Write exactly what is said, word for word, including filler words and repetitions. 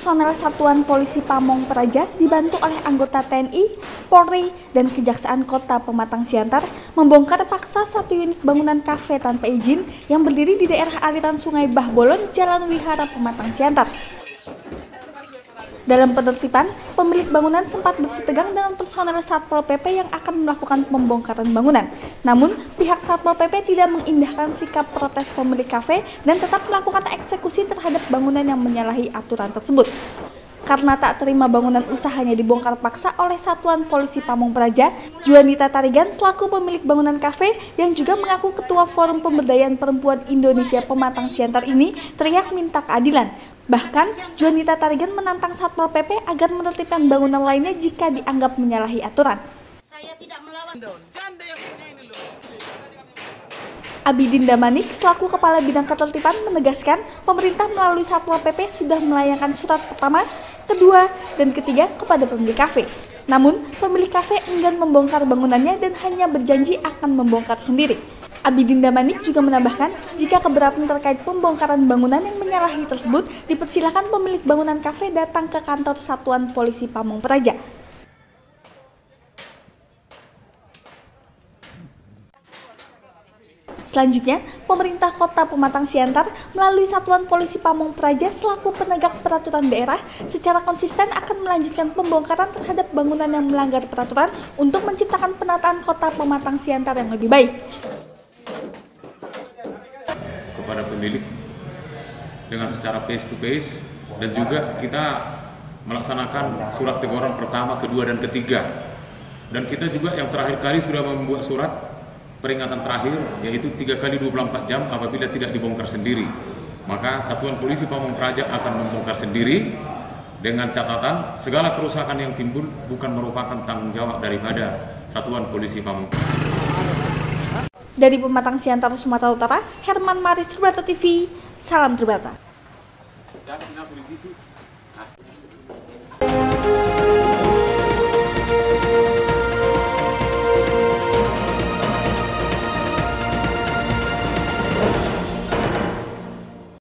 personel Satuan Polisi Pamong Praja dibantu oleh anggota T N I, Polri, dan Kejaksaan Kota Pematang Siantar membongkar paksa satu unit bangunan kafe tanpa izin yang berdiri di daerah aliran Sungai Bahbolon, Jalan Wihara, Pematang Siantar. Dalam penertiban, pemilik bangunan sempat bersih tegang dengan personel Satpol P P yang akan melakukan pembongkaran bangunan. Namun, pihak Satpol P P tidak mengindahkan sikap protes pemilik kafe dan tetap melakukan eksekusi terhadap bangunan yang menyalahi aturan tersebut. Karena tak terima bangunan usahanya dibongkar paksa oleh Satuan Polisi Pamong Praja, Juanita Tarigan selaku pemilik bangunan kafe yang juga mengaku Ketua Forum Pemberdayaan Perempuan Indonesia Pematang Siantar ini teriak minta keadilan. Bahkan, Juanita Tarigan menantang Satpol P P agar menertibkan bangunan lainnya jika dianggap menyalahi aturan. Saya tidak melawan. Abidin Damanik selaku Kepala Bidang Ketertiban menegaskan pemerintah melalui Satpol P P sudah melayangkan surat pertama, kedua, dan ketiga kepada pemilik kafe. Namun, pemilik kafe enggan membongkar bangunannya dan hanya berjanji akan membongkar sendiri. Abidin Damanik juga menambahkan jika keberatan terkait pembongkaran bangunan yang menyalahi tersebut, dipersilakan pemilik bangunan kafe datang ke kantor Satuan Polisi Pamong Praja. Selanjutnya, pemerintah Kota Pematang Siantar melalui Satuan Polisi Pamong Praja selaku penegak peraturan daerah secara konsisten akan melanjutkan pembongkaran terhadap bangunan yang melanggar peraturan untuk menciptakan penataan Kota Pematang Siantar yang lebih baik. Kepada pemilik dengan secara face to face, dan juga kita melaksanakan surat teguran pertama, kedua, dan ketiga. Dan kita juga yang terakhir kali sudah membuat surat peringatan terakhir, yaitu tiga kali dua puluh empat jam apabila tidak dibongkar sendiri. Maka Satuan Polisi Pamong Praja akan membongkar sendiri dengan catatan segala kerusakan yang timbul bukan merupakan tanggung jawab daripada Satuan Polisi Pamong Praja. Dari Pematang Siantar, Sumatera Utara, Herman Maris, Tribata T V, salam Tribata.